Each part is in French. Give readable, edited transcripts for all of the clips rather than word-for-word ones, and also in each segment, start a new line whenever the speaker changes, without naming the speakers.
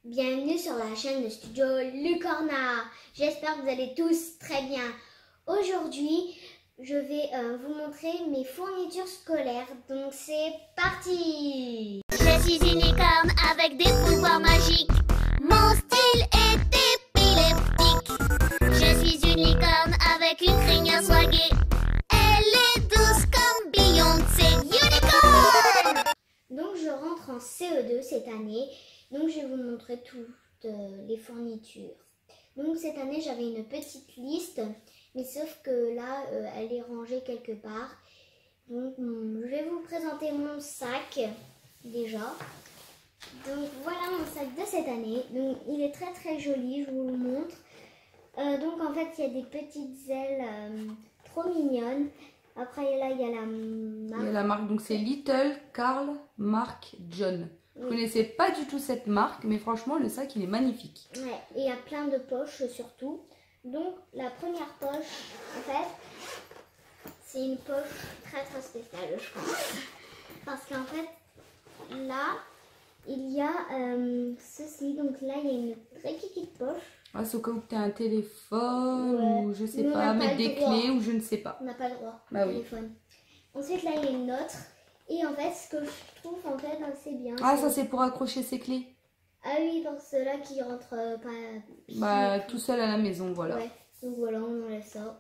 Bienvenue sur la chaîne de Studio Lucorna. J'espère que vous allez tous très bien. Aujourd'hui, je vais vous montrer mes fournitures scolaires. Donc c'est parti!
Je suis une licorne avec des pouvoirs magiques. Mon style est épileptique. Je suis une licorne avec une crinière swaguée. Elle est douce comme Beyoncé. Unicorn!
Donc je rentre en CE2 cette année. Donc je vais vous montrer toutes les fournitures. Donc cette année j'avais une petite liste, mais sauf que là elle est rangée quelque part. Donc je vais vous présenter mon sac déjà. Donc voilà mon sac de cette année. Donc il est très très joli, je vous le montre. Donc en fait il y a des petites ailes trop mignonnes. Après là il y a la marque.
Il y a la marque, donc c'est Little Carl Mark John. Je ne connaissais pas du tout cette marque, mais franchement, le sac, il est magnifique.
Ouais, et il y a plein de poches surtout. Donc, la première poche, en fait, c'est une poche très très spéciale, je pense. Parce qu'en fait, là, il y a ceci. Donc là, il y a une très petite poche.
Ah, c'est au cas où tu as un téléphone, ou je sais
Mais
pas,
on n'a
mettre
pas le
des
droit.
clés, ou je ne sais pas.
On n'a pas le droit,
Bah oui.
téléphone. Ensuite, là, il y a une autre. Et en fait, ce que je trouve en fait assez bien.
Ah, ça c'est pour accrocher ses clés.
Ah oui, pour ceux-là qui rentrent pas.
Bah, tout seul à la maison, voilà.
Ouais, donc voilà, on enlève ça.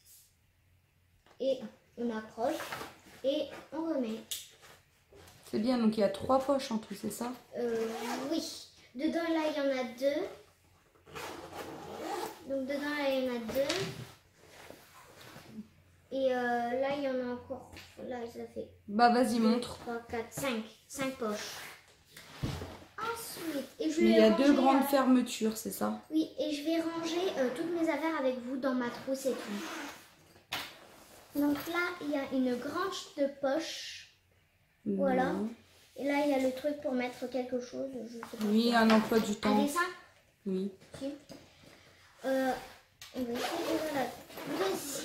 Et on accroche. Et on remet.
C'est bien, donc il y a 3 poches en tout, c'est ça?
Oui. Dedans, là, il y en a 2. Donc dedans, là, il y en a 2. Et là, il y en a encore. Là, ça fait.
Bah, vas-y, montre.
3, 4, 5 poches. Ensuite, et je
Mais
vais
il y a
ranger,
2 grandes fermetures, c'est ça?
Oui, et je vais ranger toutes mes affaires avec vous dans ma trousse et tout. Donc là, il y a une grande de poche. Voilà.
Non.
Et là, il y a le truc pour mettre quelque chose. Je sais pas
Oui,
quoi.
un emploi du
Un
temps.
dessin.
Oui.
Si. On va essayer de la deuxième.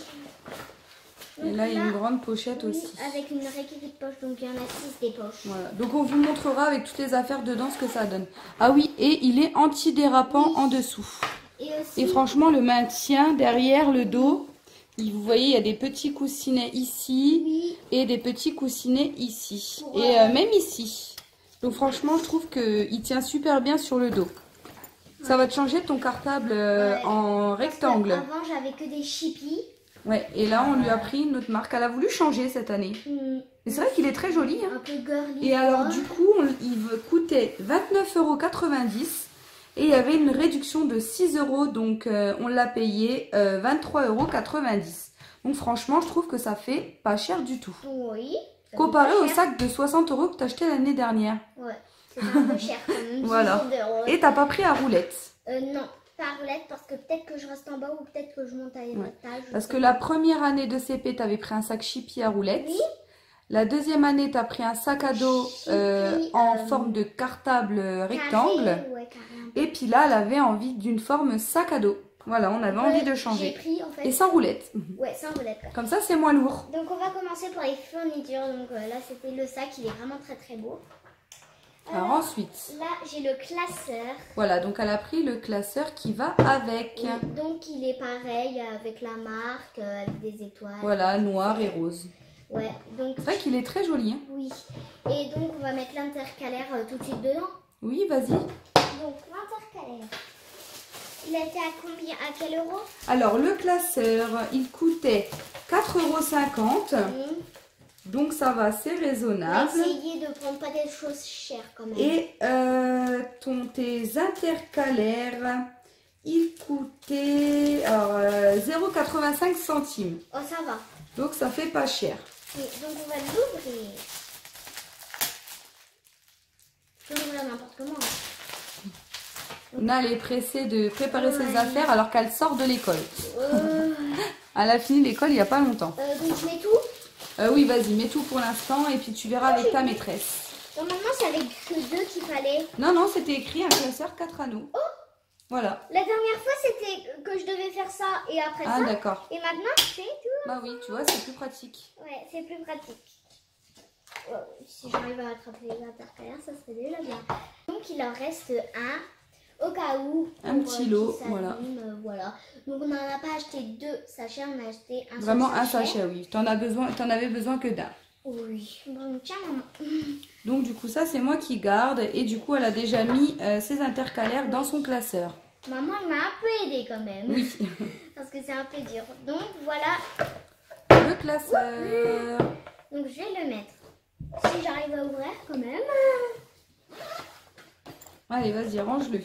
Et là, il y a une grande pochette
oui,
aussi.
avec une réquisite de poche, donc il y en a 6 des poches.
Voilà. Donc on vous montrera avec toutes les affaires dedans ce que ça donne. Ah oui, et il est antidérapant en dessous.
Et aussi,
Et franchement, le maintien derrière le dos, vous voyez, il y a des petits coussinets ici
oui,
et des petits coussinets ici.
Pour,
et même ici. Donc franchement, je trouve qu'il tient super bien sur le dos. Ça va te changer ton cartable en rectangle.
avant, j'avais que des chippies.
Ouais, et là, on lui a pris une autre marque. Elle a voulu changer cette année. Et c'est vrai qu'il est très joli. Hein.
Un peu girly.
Et alors, du coup, il coûtait 29,90 € et il y avait une réduction de 6 €. Donc, on l'a payé 23,90 €. Donc, franchement, je trouve que ça fait pas cher du tout.
Oui.
Comparé au sac de 60 € que tu as acheté l'année dernière.
Ouais, c'est un peu cher quand même.
Voilà.
10 €.
Et t'as pas pris à roulette.
Non, pas à roulette parce que peut-être que je reste en bas ou peut-être que je monte à l'étage.
Parce que la première année de CP, tu avais pris un sac Chippy à roulette.
Oui.
La deuxième année, tu as pris un sac à dos en forme de cartable rectangle.
Carré, ouais, carré.
Et puis là, elle avait envie d'une forme sac à dos. Voilà, on avait envie de changer.
J'ai pris en fait.
Et sans roulette.
Ouais, sans roulette.
Comme ça, c'est moins lourd.
Donc on va commencer par les fournitures. Donc là, c'était le sac, il est vraiment très très beau.
Alors ensuite,
Là, j'ai le classeur.
voilà, donc elle a pris le classeur qui va avec.
Oui, donc il est pareil avec la marque, avec des étoiles.
Voilà, noir et rose.
Ouais, donc
C'est vrai qu'il est très joli. Hein.
oui. Et donc on va mettre l'intercalaire tout de suite dedans.
Oui, vas-y.
Donc l'intercalaire. Il a été à combien? À quel euro?
Alors, le classeur, il coûtait 4,50 €. Donc, ça va, c'est
On va
raisonnable.
essayer de prendre pas des choses chères quand même.
Et tes intercalaires, ils coûtaient 0,85 centimes.
Oh, ça va.
Donc, ça fait pas cher.
Oui, donc on va l'ouvrir. Je l'ouvre n'importe comment.
Ona, elle est pressée de préparer ses affaires alors qu'elle sort de l'école.
Euh,
Elle a fini l'école il n'y a pas longtemps.
donc je mets tout.
Oui, vas-y, mets tout pour l'instant et puis tu verras avec ta maîtresse.
Normalement, c'est avec que 2 qu'il fallait.
Non, non, c'était écrit un classeur 4 anneaux.
Oh!
Voilà.
La dernière fois, c'était que je devais faire ça et après
Ah,
ça.
d'accord.
Et maintenant, je fais tout.
Bah oui, tu vois, c'est plus pratique.
Ouais, c'est plus pratique. Si j'arrive à attraper les intercalaires, ça serait déjà bien. Donc, il en reste un. au cas où.
Un petit lot,
qu'il
voilà.
s'abîme, voilà. Donc on n'en a pas acheté 2 sachets, on a acheté un
Vraiment
seul
un sachet, oui. T'en avais besoin que d'un.
Oui. Bon, tiens maman.
Donc du coup ça c'est moi qui garde et du coup elle a déjà mis ses intercalaires dans son classeur.
Maman elle m'a un peu aidée quand même.
Oui.
Parce que c'est un peu dur. Donc voilà.
Le classeur.
Donc je vais le mettre. Si j'arrive à ouvrir quand même.
Allez, vas-y, range-le.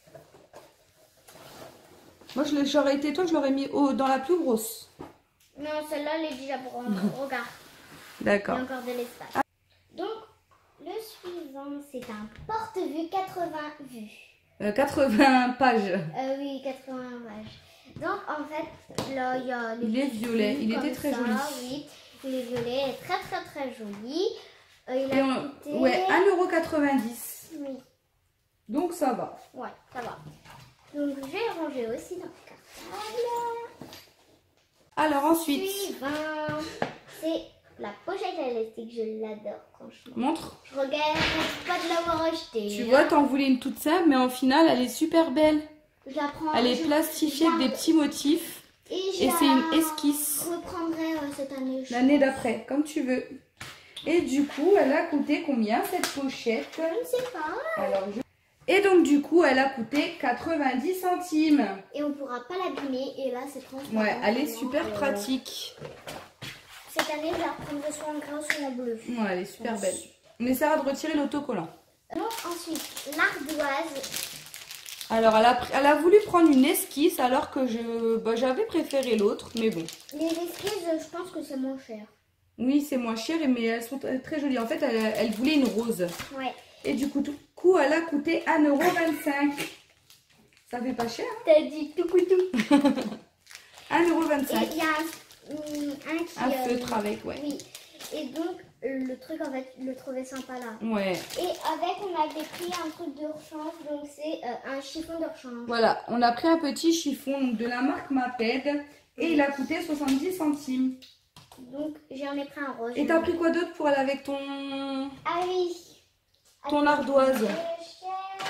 Moi, j'aurais été toi, je l'aurais mis dans la plus grosse.
Non, celle-là, elle est déjà pour regarde. Il y
D'accord.
a encore de l'espace. Donc, le suivant, c'est un porte-vue 80 vues.
80 pages.
Oui, 80 pages. Donc, en fait, là, il y a les
Il est
petites
violet,
vues
il était
comme
très
ça,
joli.
Oui, il est violet, il est très, très, très joli. Il
Et
a coûté...
ouais, 1,90 €.
Oui,
Donc ça va.
ouais, ça va. Donc, je vais ranger aussi dans le cartable.
Alors ensuite,
Suivant, c'est la pochette élastique, je l'adore franchement.
montre.
Je regrette pas de l'avoir achetée.
Tu vois, t'en voulais une toute simple, mais en final, elle est super belle.
Je la prends.
Elle est plastifiée avec des petits motifs.
Et
Et c'est une esquisse.
Je reprendrai cette année.
L'année d'après, comme tu veux. Et du coup, elle a coûté combien cette pochette?
Je ne sais pas.
Alors, Et donc du coup, elle a coûté 90 centimes.
Et on pourra pas l'abîmer. Et là, c'est transparent.
Ouais, elle est super pratique.
Cette année, je la reprendrai soit en gras, soit en bleu.
Ouais, elle est super belle. On essaiera de retirer l'autocollant.
Donc ensuite, l'ardoise.
Alors, elle a voulu prendre une esquisse alors que j'avais préféré l'autre, mais bon.
Les esquisses, je pense que c'est moins cher.
Oui, c'est moins cher, mais elles sont très jolies. En fait, elle voulait une rose.
Ouais.
Et du coup, elle a coûté 1,25 €. Ça fait pas cher, hein?
T'as dit tout coutou.
1,25
Et il y a un qui...
Un feutre avec, ouais.
Oui. Et donc, le truc, en fait, je le trouvais sympa là.
Ouais.
Et avec, on avait pris un truc de rechange, donc c'est un chiffon de rechange.
Voilà, on a pris un petit chiffon donc de la marque Maped et il a coûté 70 centimes.
Donc, j'en ai pris un rose.
Et t'as pris quoi d'autre pour aller avec ton
Ah oui.
Ton ardoise?
Je cherche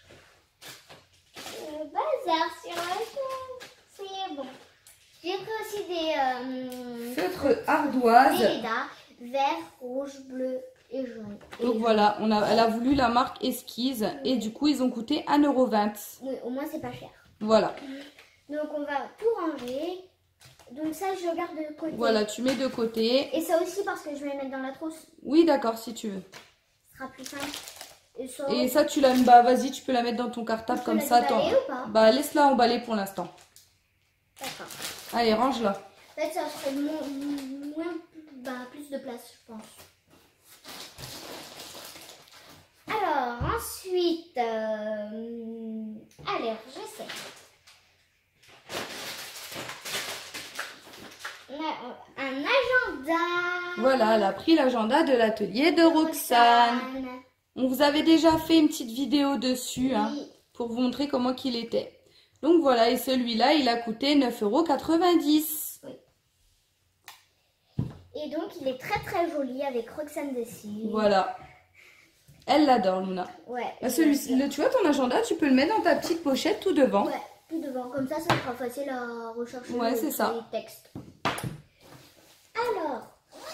le bazar sur la chaîne. C'est bon. J'ai pris aussi des...
feutres ardoise.
Des Leda, vert, rouge, bleu et jaune.
Donc voilà, elle a voulu la marque Esquisse et du coup ils ont coûté 1,20 €.
Oui, au moins c'est pas cher.
Voilà.
Donc on va tout ranger. Donc ça je le garde de côté.
Voilà, tu mets de côté.
Et ça aussi parce que je vais le mettre dans la trousse.
Oui, d'accord, si tu veux.
Ce sera plus simple.
Et ça, tu la bah vas-y, tu peux la mettre dans ton cartable comme ça.
Déballer ou pas?
Bah laisse-la emballer pour l'instant.
D'accord.
Allez, range-la.
En fait, ça serait plus de place, je pense. Alors, ensuite... allez, je sais. Un agenda.
Voilà, elle a pris l'agenda de l'atelier de Roxane. On vous avait déjà fait une petite vidéo dessus hein,
Oui.
pour vous montrer comment qu'il était. Donc voilà, et celui-là, il a coûté 9,90 €.
Oui. Et donc, il est très très joli avec Roxane dessus.
Voilà. Elle l'adore, Luna.
Ouais.
Bah, tu vois, ton agenda, tu peux le mettre dans ta petite pochette tout devant.
Ouais, tout devant. Comme ça sera facile à rechercher
Ouais, c'est ça.
les textes. Alors.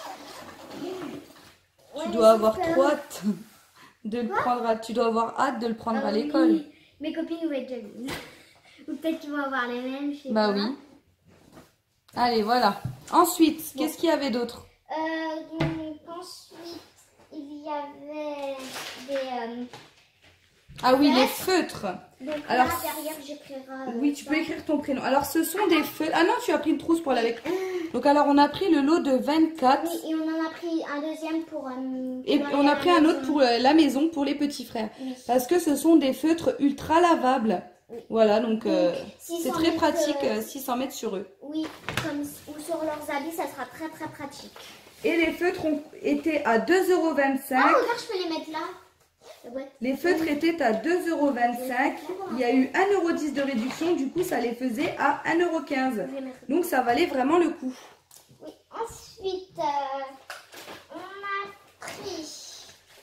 Tu dois avoir trop hâte de le prendre. Tu dois avoir hâte de le prendre à l'école.
Oui. Mes copines vont être jalouses. Ou peut-être qu'ils vont avoir les mêmes, je sais
Bah
pas.
oui. Allez, voilà. Ensuite, qu'est-ce qu'il y avait d'autre?
Donc ensuite, il y avait des...
Ah oui, les feutres.
donc
Alors,
là, derrière, j'écrirai...
oui, tu peux écrire ton prénom. Alors, ce sont des feutres. Ah non, tu as pris une trousse pour aller avec. Donc, alors, on a pris le lot de 24.
Oui, et on en a pris un deuxième pour...
Et on a pris un autre pour la maison, pour les petits frères.
Oui.
Parce que ce sont des feutres ultra lavables.
Oui.
Voilà, donc c'est
600
très
mètres,
pratique s'ils s'en mettent sur eux.
Oui, ou sur leurs habits, ça sera très très pratique.
Et les feutres ont été à 2,25 €.
Ah, regarde, je peux les mettre là. La boîte.
Les feutres étaient à 2,25 €. Il y a eu 1,10 € de réduction, du coup ça les faisait à 1,15 €. Donc ça valait vraiment le coup.
Oui, ensuite, on a pris 3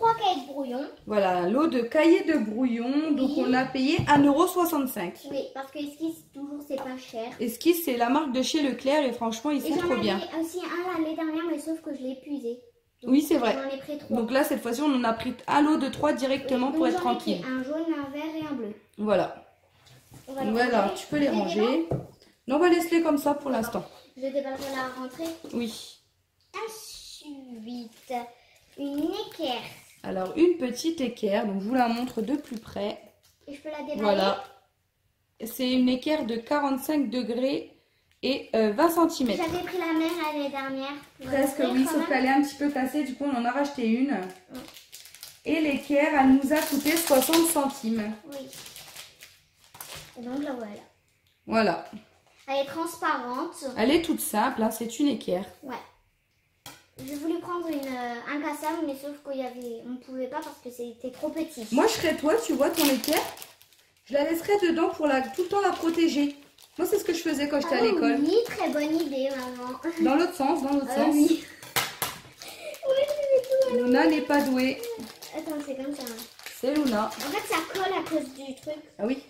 3 cahiers de brouillon.
Voilà, un lot de cahiers de brouillon. Donc
Oui.
on l'a payé 1,65 €.
Oui, parce que Esquisse, toujours, c'est pas cher.
Esquisse, c'est la marque de chez Leclerc et franchement, ils
Et
font
j'en
trop bien.
avais aussi un l'année dernière, mais sauf que je l'ai épuisé. Donc,
Oui, c'est vrai.
j'en ai pris 3.
Donc là, cette fois-ci, on en a pris un lot de 3 directement pour être tranquille.
Un jaune, un vert et un bleu.
Voilà.
On va les
Voilà,
ranger.
tu peux les
Je
ranger. Non, on va laisser comme ça pour l'instant.
Je déballerai la rentrée.
Oui.
Ensuite, une équerre.
Alors, une petite équerre. Donc, je vous la montre de plus près.
Et je peux la déballer.
Voilà. C'est une équerre de 45 degrés et 20 cm.
J'avais pris la même l'année dernière.
Presque, oui, sauf qu'elle est un petit peu cassée. Du coup, on en a racheté une.
Oui.
Et l'équerre, elle nous a coûté 60 centimes.
Oui. Et donc la voilà.
Voilà.
Elle est transparente.
Elle est toute simple, hein, c'est une équerre.
Ouais. J'ai voulu prendre une incassable, mais sauf qu'on ne pouvait pas parce que c'était trop petit.
Moi, je serais toi, tu vois, ton équerre. Je la laisserais dedans pour tout le temps la protéger. Moi, c'est ce que je faisais quand j'étais à l'école.
Oui, très bonne idée, maman.
Dans l'autre sens, dans l'autre sens.
Oui. Oui, c'est tout.
Luna n'est pas douée.
Attends, c'est comme ça.
C'est Luna.
En fait, ça colle à cause du truc.
Ah oui.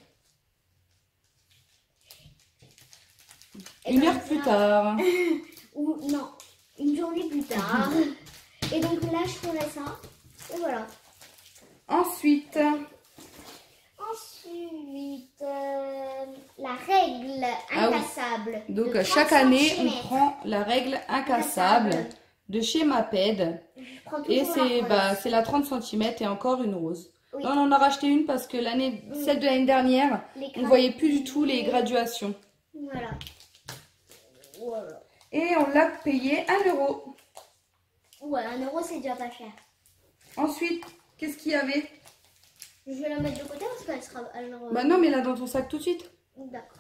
Et
Une
comme
heure plus
ça.
tard.
Ou non, une journée plus tard. Et donc là, je ferai ça. Et voilà.
Ensuite,
Ensuite, la règle incassable.
donc
de
chaque
30
année,
centimètres.
on prend la règle incassable de chez Maped.
Je prends
Et
toujours la rose.
c'est la 30 cm et encore une rose.
Oui.
Là, on en a racheté une parce que celle de l'année dernière,
Les
on voyait plus du tout les graduations.
Voilà. Voilà.
Et on l'a payé 1 €.
Ouais, 1 € c'est déjà pas cher.
Ensuite, qu'est-ce qu'il y avait?
Je vais la mettre de côté parce qu'elle sera.
Bah non, mais là dans ton sac tout de suite.
D'accord.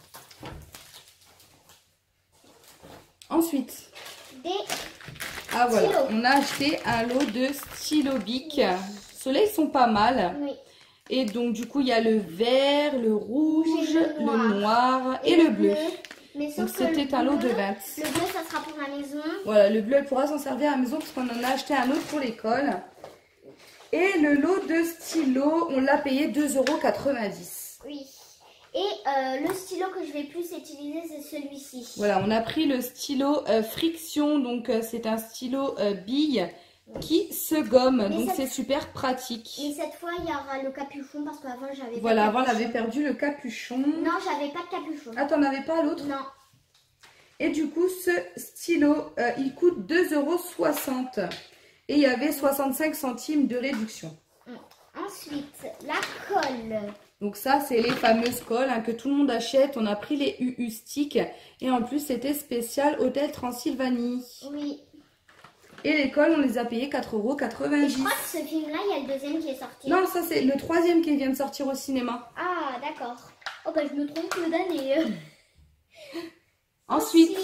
Ensuite,
Des.
ah voilà,
Stylos.
on a acheté un lot de stylos Bic. Ceux-là, ils sont pas mal.
Oui.
Et donc, du coup, il y a le vert, le rouge,
le noir.
le noir et le bleu.
Mais
Donc,
sauf que le
c'était un lot de
bleu-
20.
Le bleu, ça sera pour la maison.
Voilà, le bleu, elle pourra s'en servir à la maison parce qu'on en a acheté un autre pour l'école. Et le lot de stylos, on l'a payé 2,90 €.
Oui. Et le stylo que je vais plus utiliser, c'est celui-ci.
Voilà, on a pris le stylo Friction. Donc, c'est un stylo bille qui se gomme.
Mais
Donc,
ça-
c'est super pratique.
Et cette fois, il y aura le capuchon parce qu'avant, j'avais
Voilà,
pas
avant,
de
elle avait
capuchon.
perdu le capuchon.
Non, j'avais pas de capuchon.
Ah, t'en avais pas l'autre?
Non.
Et du coup, ce stylo, il coûte 2,60 €. Et il y avait 65 centimes de réduction.
Ensuite, la colle.
Donc ça, c'est les fameuses colles hein, que tout le monde achète. On a pris les UU Stick. Et en plus, c'était spécial Hôtel Transylvanie.
Oui.
Et les colles, on les a payées 4,90
Et je
€.
crois que ce film-là, il y a le deuxième qui est sorti.
Non, ça, c'est le troisième qui vient de sortir au cinéma.
Ah, d'accord. Oh, bah, je me trompe que d'année.
Ensuite,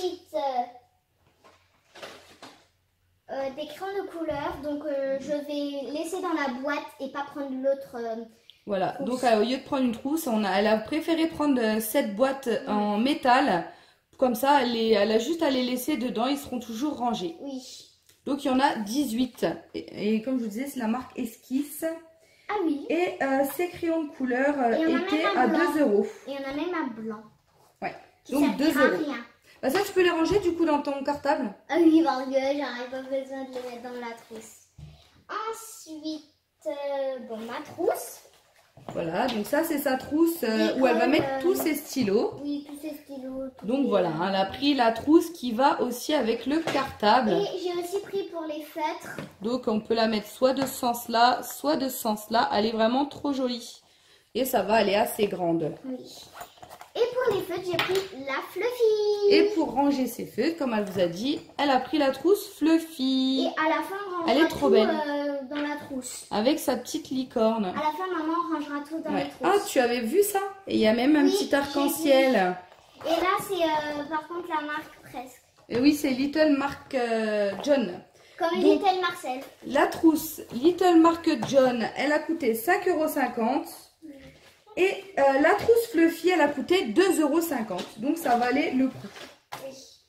des crayons de couleur. Donc, je vais laisser dans la boîte et pas prendre l'autre.
voilà.
trousse.
Donc, au lieu de prendre une trousse, elle a préféré prendre cette boîte en métal. Comme ça, elle a juste à les laisser dedans. Ils seront toujours rangés.
Oui.
Donc, il y en a 18. Et comme je vous disais, c'est la marque Esquisse.
Ah oui.
Et ces crayons de couleur
Et il y en a
étaient
même
à
un blanc.
2 €.
Et il y en a même un blanc.
Ouais.
Qui
Donc, 2
servira à
€.
rien.
Bah, ça, tu peux les ranger du coup dans ton cartable.
Ah oui, parce que j'aurais pas besoin de les mettre dans la trousse. Ensuite, bon, ma trousse.
Voilà. Donc, ça, c'est sa trousse
Les
où elle va
colles,
mettre tous ses stylos.
Oui, tous ces stylos. tous
Donc,
les-
voilà. Elle a pris la trousse qui va aussi avec le cartable.
Et j'ai aussi pris pour les feutres.
Donc, on peut la mettre soit de ce sens-là, soit de ce sens-là. Elle est vraiment trop jolie. Et ça va, elle est assez grande.
Oui. Et pour les feutres, j'ai pris la Fluffy.
Et pour ranger ses feutres, comme elle vous a dit, elle a pris la trousse Fluffy.
Et à la fin, on rangera
Elle est trop
tout,
belle.
Dans la trousse.
Avec sa petite licorne.
À la fin, maman rangera tout dans
Ouais.
les
Ah,
trousses.
tu avais vu ça? Et il y a même un
Oui,
petit
j'ai
arc-en-ciel.
Et là, c'est par contre la marque presque.
Et oui, c'est Little Mark John.
Comme
Donc-
Little Marcel.
La trousse Little Mark John, elle a coûté 5,50 €. Et la trousse Fluffy, elle a coûté 2,50 €. Donc ça valait le coup.
Oui.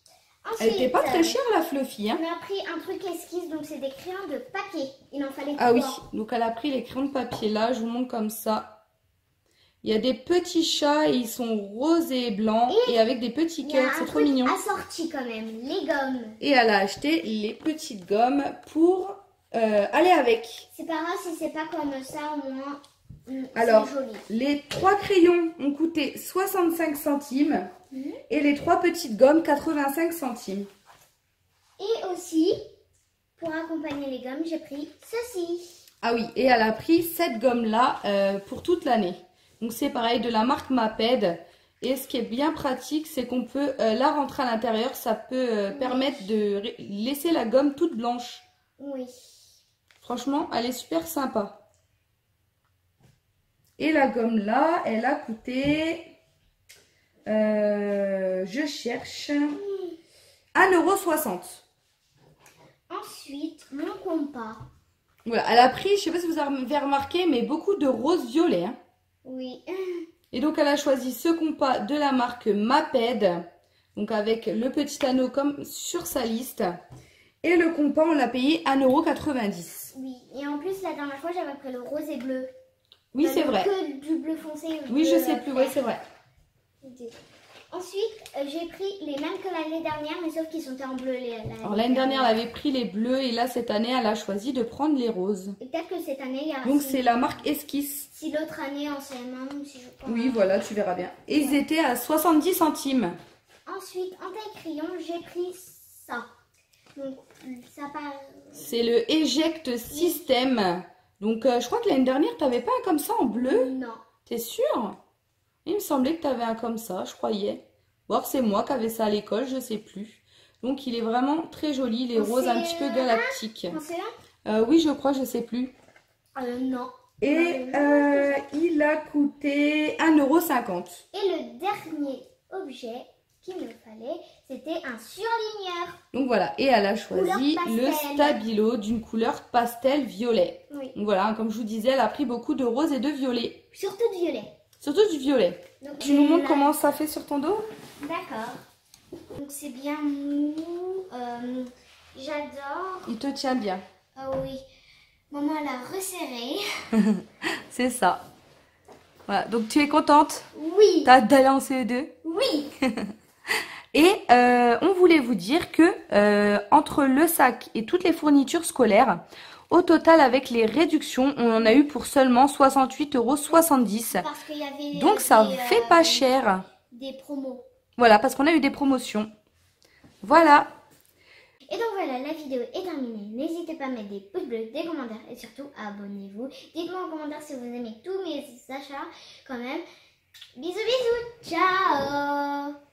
Elle était pas très chère la Fluffy. Hein.
On a pris un truc esquisse, donc c'est des crayons de papier. Il en fallait 3.
Ah oui, donc elle a pris les crayons de papier là, je vous montre comme ça. Il y a des petits chats et ils sont roses et blancs et avec des petits cœurs, c'est trop mignon.
Assorti quand même, les gommes.
Et elle a acheté les petites gommes pour aller avec.
C'est pas grave si c'est pas comme ça, au moins
alors,
c'est joli.
Les 3 crayons ont coûté 65 centimes et les 3 petites gommes 85 centimes.
Et aussi, pour accompagner les gommes, j'ai pris ceci.
Ah oui, et elle a pris cette gomme-là pour toute l'année. Donc c'est pareil, de la marque Maped. Et ce qui est bien pratique, c'est qu'on peut la rentrer à l'intérieur. Ça peut permettre de laisser la gomme toute blanche.
Oui.
Franchement, elle est super sympa. Et la gomme là, elle a coûté, je cherche, 1,60 €.
Ensuite, mon compas.
Voilà, elle a pris, je sais pas si vous avez remarqué, mais beaucoup de rose violet. Hein.
Oui.
Et donc elle a choisi ce compas de la marque Maped. Donc avec le petit anneau comme sur sa liste. Et le compas, on l'a payé 1,90 €.
Oui, et en plus, la dernière fois, j'avais pris le rose et bleu.
Oui, c'est vrai.
Que du bleu foncé.
Oui, je sais plus, oui, c'est vrai.
Ensuite, j'ai pris les mêmes que l'année dernière, mais sauf qu'ils sont en bleu.
Alors l'année dernière, elle avait pris les bleus et là, cette année, elle a choisi de prendre les roses.
Et peut-être que cette année, il y a...
Donc c'est la marque Esquisse.
Si l'autre année, en CM1, si je prends...
Oui, voilà, tu verras bien. Et ils étaient à 70 centimes.
Ensuite, en taille crayon, j'ai pris ça. Donc, ça part...
C'est le Eject System. Donc, je crois que l'année dernière, tu n'avais pas un comme ça en bleu?
Non.
T'es sûr? Il me semblait que tu avais un comme ça, je croyais. Ou alors c'est moi qui avais ça à l'école, je sais plus. Donc, il est vraiment très joli, les roses un petit peu galactiques. Oui, je crois, je sais plus.
Non.
Et il a coûté 1,50 €.
Et le dernier objet qu'il me fallait, c'était un surligneur.
Donc voilà, et elle a choisi le Stabilo d'une couleur pastel violet.
Oui.
Donc voilà, comme je vous disais, elle a pris beaucoup de rose et de violet.
Surtout du violet.
Surtout du violet.
Donc,
tu nous montres comment ça fait sur ton dos?
D'accord. Donc c'est bien mou. J'adore.
Il te tient bien.
Ah oui. Maman l'a resserré.
C'est ça. Voilà, donc tu es contente?
Oui.
T'as hâte d'aller en CE2?
Oui.
Et on voulait vous dire que entre le sac et toutes les fournitures scolaires, au total avec les réductions, on en a eu pour seulement 68,70 €.
Parce qu'il y avait
donc ça fait pas cher.
Des promos.
Voilà, parce qu'on a eu des promotions. Voilà.
Et donc voilà, la vidéo est terminée. N'hésitez pas à mettre des pouces bleus, des commentaires et surtout abonnez-vous. Dites-moi en commentaire si vous aimez tous mes achats quand même. Bisous bisous, ciao.